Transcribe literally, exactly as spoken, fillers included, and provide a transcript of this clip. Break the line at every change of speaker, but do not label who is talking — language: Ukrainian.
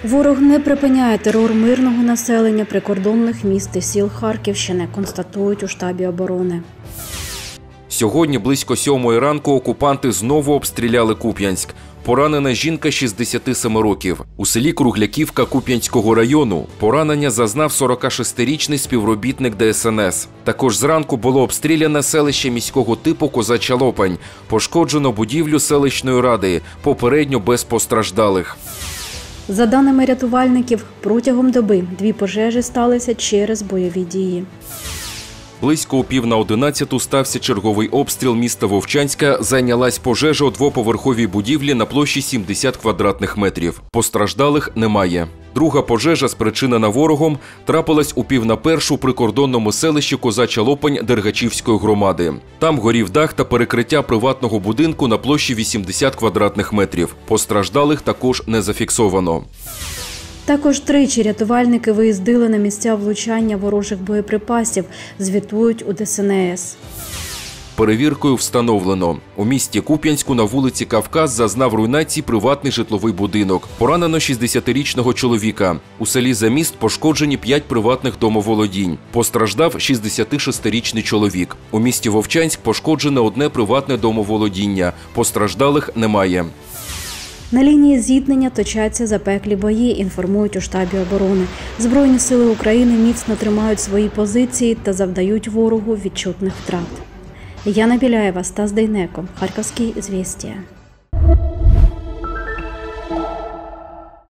Ворог не припиняє терор мирного населення прикордонних міст і сіл Харківщини, констатують у штабі оборони.
Сьогодні близько сьомої ранку окупанти знову обстріляли Куп'янськ. Поранена жінка шістдесяти семи років. У селі Кругляківка Куп'янського району поранення зазнав сорокашестирічний співробітник Де Ес Ен Ес. Також зранку було обстріляне селище міського типу Козача Лопань. Пошкоджено будівлю селищної ради, попередньо без постраждалих.
За даними рятувальників, протягом доби дві пожежі сталися через бойові дії.
Близько у пів на одинадцяту стався черговий обстріл міста Вовчанська. Зайнялась пожежа у двоповерховій будівлі на площі сімдесят квадратних метрів. Постраждалих немає. Друга пожежа, спричинена ворогом, трапилась у пів на першу у прикордонному селищі Козача Лопань Дергачівської громади. Там горів дах та перекриття приватного будинку на площі вісімдесят квадратних метрів. Постраждалих також не зафіксовано.
Також тричі рятувальники виїздили на місця влучання ворожих боєприпасів, звітують у Де Ес Ен Ес.
Перевіркою встановлено. У місті Куп'янську на вулиці Кавказ зазнав руйнації приватний житловий будинок. Поранено шістдесятирічного чоловіка. У селі Заміст пошкоджені п'ять приватних домоволодінь. Постраждав шістдесятишестирічний чоловік. У місті Вовчанськ пошкоджене одне приватне домоволодіння. Постраждалих немає.
На лінії зіткнення точаться запеклі бої, інформують у штабі оборони. Збройні сили України міцно тримають свої позиції та завдають ворогу відчутних втрат. Яна Біляєва, Стас Дейнеко, Харківські звістя.